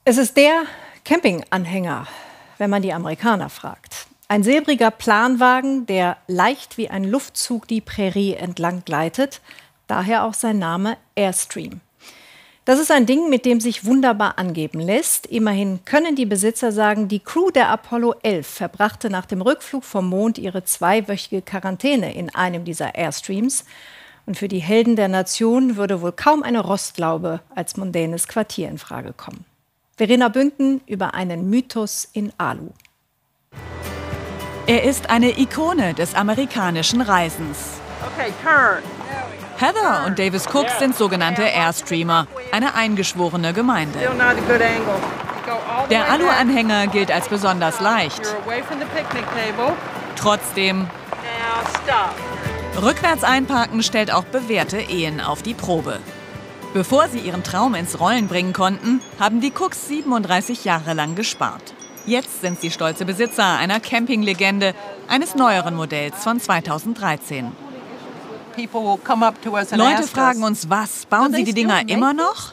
Es ist der Campinganhänger, wenn man die Amerikaner fragt. Ein silbriger Planwagen, der leicht wie ein Luftzug die Prärie entlang gleitet. Daher auch sein Name Airstream. Das ist ein Ding, mit dem sich wunderbar angeben lässt. Immerhin können die Besitzer sagen, die Crew der Apollo 11 verbrachte nach dem Rückflug vom Mond ihre 2-wöchige Quarantäne in einem dieser Airstreams. Und für die Helden der Nation würde wohl kaum eine Rostlaube als mondänes Quartier in Frage kommen. Verena Bünden über einen Mythos in Alu. Er ist eine Ikone des amerikanischen Reisens. Okay, turn. Heather und Davis Cook sind sogenannte Airstreamer, eine eingeschworene Gemeinde. Der Alu-Anhänger gilt als besonders leicht. Trotzdem, rückwärts einparken stellt auch bewährte Ehen auf die Probe. Bevor sie ihren Traum ins Rollen bringen konnten, haben die Cooks 37 Jahre lang gespart. Jetzt sind sie stolze Besitzer einer Campinglegende, eines neueren Modells von 2013. Leute fragen uns, was? Bauen sie die Dinger immer noch?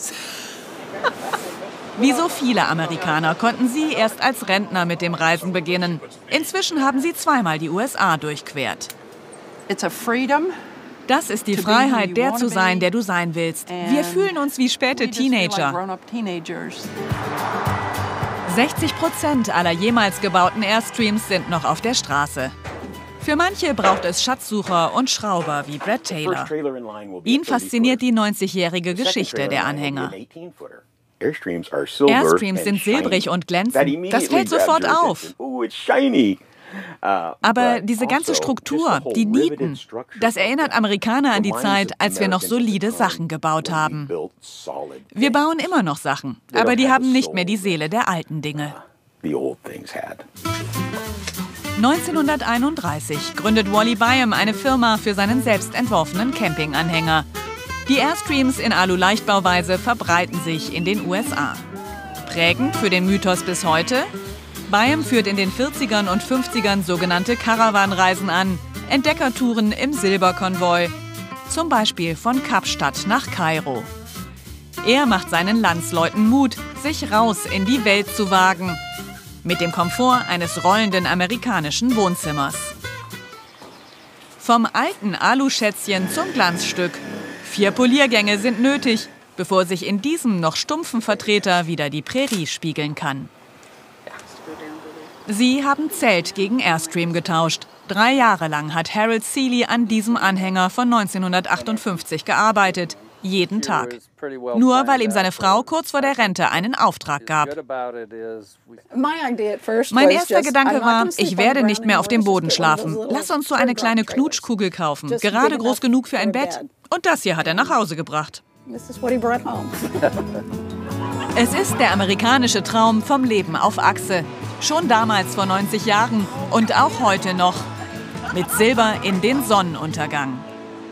Wie so viele Amerikaner konnten sie erst als Rentner mit dem Reisen beginnen. Inzwischen haben sie zweimal die USA durchquert. Das ist die Freiheit, der zu sein, der du sein willst. Wir fühlen uns wie späte Teenager. 60% aller jemals gebauten Airstreams sind noch auf der Straße. Für manche braucht es Schatzsucher und Schrauber wie Brad Taylor. Ihn fasziniert die 90-jährige Geschichte der Anhänger. Airstreams sind silbrig und glänzend. Das fällt sofort auf. Aber diese ganze Struktur, die Nieten, das erinnert Amerikaner an die Zeit, als wir noch solide Sachen gebaut haben. Wir bauen immer noch Sachen, aber die haben nicht mehr die Seele der alten Dinge. 1931 gründet Wally Byam eine Firma für seinen selbst entworfenen Campinganhänger. Die Airstreams in Alu-Leichtbauweise verbreiten sich in den USA. Prägend für den Mythos bis heute: Byam führt in den 40ern und 50ern sogenannte Caravanreisen an, Entdeckertouren im Silberkonvoi, zum Beispiel von Kapstadt nach Kairo. Er macht seinen Landsleuten Mut, sich raus in die Welt zu wagen, mit dem Komfort eines rollenden amerikanischen Wohnzimmers. Vom alten Aluschätzchen zum Glanzstück. 4 Poliergänge sind nötig, bevor sich in diesem noch stumpfen Vertreter wieder die Prärie spiegeln kann. Sie haben Zelt gegen Airstream getauscht. 3 Jahre lang hat Harold Seeley an diesem Anhänger von 1958 gearbeitet. Jeden Tag. Nur weil ihm seine Frau kurz vor der Rente einen Auftrag gab. Mein erster Gedanke war, ich werde nicht mehr auf dem Boden schlafen. Lass uns so eine kleine Knutschkugel kaufen, gerade groß genug für ein Bett. Und das hier hat er nach Hause gebracht. Es ist der amerikanische Traum vom Leben auf Achse. Schon damals vor 90 Jahren und auch heute noch. Mit Silber in den Sonnenuntergang.